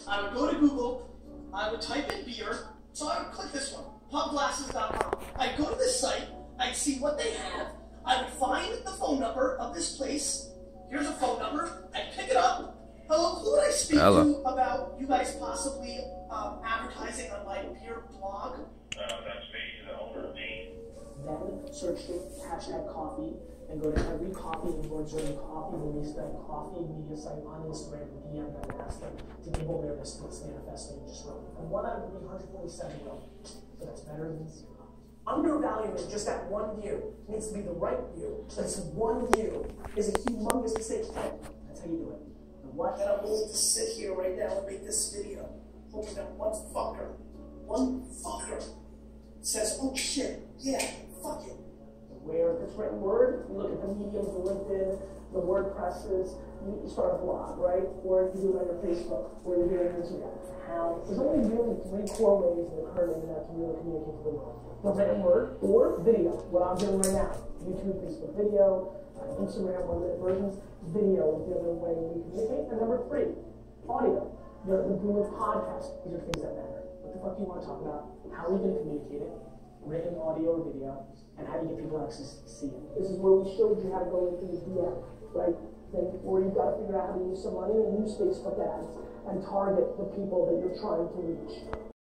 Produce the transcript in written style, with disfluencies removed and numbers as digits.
I would go to Google, I would type in beer, so I would click this one, pubglasses.com. I'd go to this site, I'd see what they have, I would find the phone number of this place. Here's a phone number, I'd pick it up. Hello, who would I speak to about you guys possibly advertising on my beer blog? That's me, the owner of Dean. Then search the hashtag coffee and go to every coffee awards or coffee release that coffee media site on Instagram and DM them and ask them to give awareness to this manifesto you just wrote. And 1 out of 347 will. So that's better than 0. Undervaluing just that one view. It needs to be the right view. That's one view is a humongous mistake. That's how you do it. And what? And I'm willing to sit here right now and make this video, hoping that one fucker says, oh shit, yeah, fuck it. Where if it's written word, you look at the mediums, the LinkedIn, the WordPresses, you start a blog, right? Or you do it on your Facebook, or you do it on Instagram. How? There's only really 3 core ways in the current internet to really communicate to the world. The written word or video, what I'm doing right now. YouTube, Facebook video, Instagram, 1-minute versions, video is the other way we communicate. And number 3, audio. The boom of podcasts. These are things that matter. What the fuck do you want to talk about? How are we going to communicate it? Written, audio, or video, and how do you get people to actually see it? This is where we showed you how to go into the DM, right? Or you've got to figure out how to use some money and use Facebook ads and target the people that you're trying to reach.